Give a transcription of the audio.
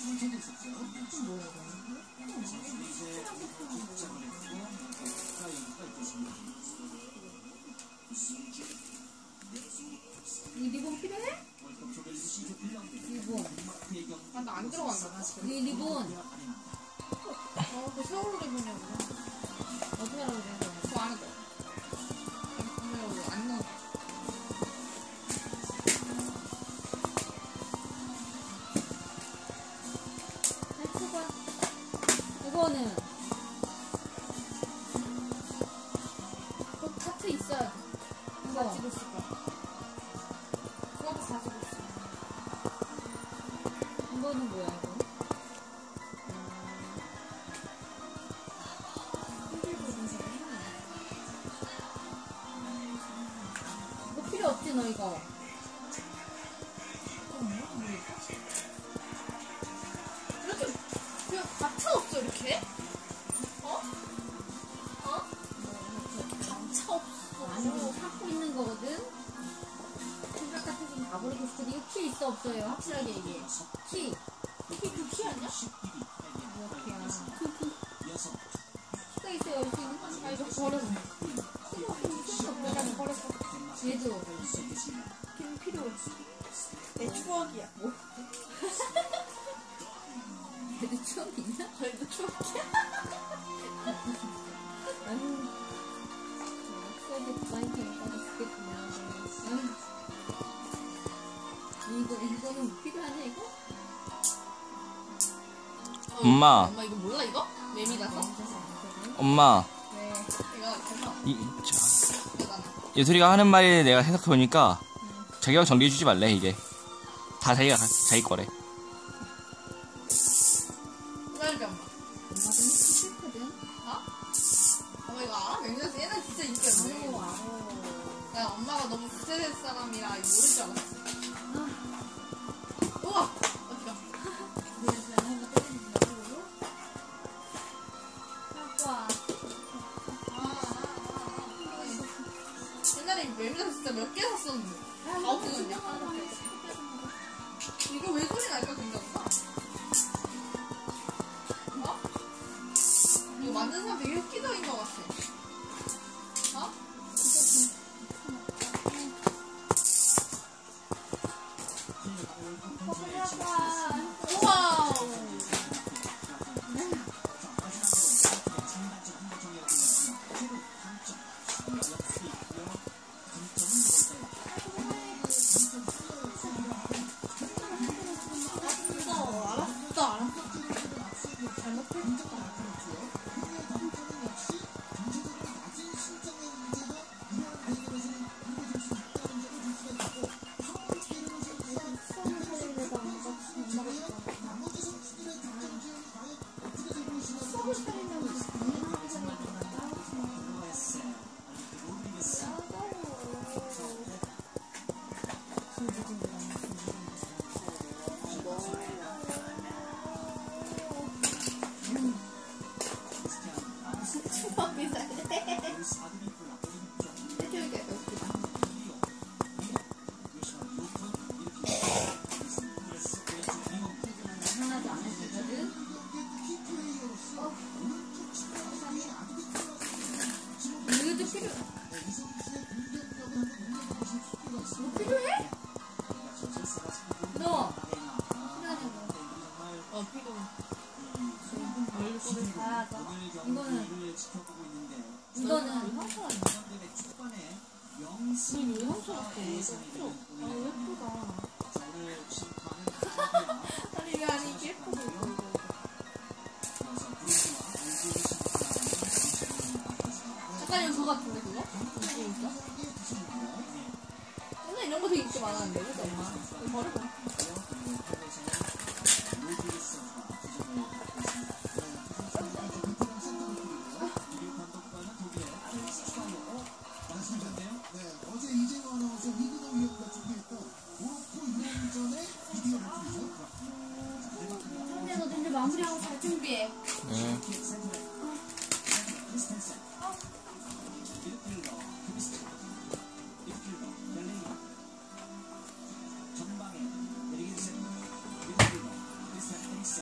이 리본 필요해? 리본. 아, 나 안 들어간다. 이 리본. 그 세월호 리본이었네. 어떻게 하라고 그래? 그거 안 해도. 안 넣어. 해봐. 이거는 카트 있어야 돼. 이거. 가지고 있을 거야. 그것도 가지고 있어. 이거는 뭐야 이거? 이거 필요 없지 너 이거. 이렇게 그냥 가차 없어 이렇게? 어? 어? 가차 없어. 안으로 갖고 있는 거거든. 생각 같은 거 다 버리고 싶어. 이거 키 있어 없어요? 확실하게 얘기해. 키. 이게 그 키 아니야? 뭐 키야? 키가 있어요. 여기 있는 거. 아 이거 버렸어. 키가 없으면 키가 없잖아. 버렸어. 얘도. 걔는 필요해. 내 추억이야. 뭐? 얘도 추억 있나? 얘도 추억이야. 아유. 추억이 많이 되니까 죽겠구나. 이거는 필요하냐 이거? 엄마. 엄마 이거 몰라 이거? 매미라서? 엄마, 네. 이거 괜찮아. 자, 예솔이가 하는 말이 내가 생각해보니까 자기가 정리해주지 말래, 이게. 다 자기 거래. 기다려봐 엄마. 엄마도 했기 싫거든. 어? 엄마 이거 알아? 매미라서 옛날 진짜 인기였는데. 난 엄마가 너무 구세대 사람이라 이거 모를 줄 알았어. 우와! 어디가? 옛날에 매미라서 진짜 몇 개 샀었는데. 다 없어졌냐? 이거 왜 소리 날까 굉장히? 어? 이거 만든 사람 되게 획기적인 것 같아. 어? 우와! 알았어. 잘못했어. 하나도 안 해주거든. 이것도 필요. 뭐 필요해? 너 필요하냐고. 필요해. 이거는 형사 아니야? 이거 형사 같아. 아, 예쁘다. 아니, 이게 아니, 이게 예쁘고 이거. 약간 이거 저 같은데, 그거? 이게 있어? 옛날에 이런 거 되게 인기 많았는데, 그죠, 엄마? 이거 버려봐. 마무리하고 잘 준비해. 응.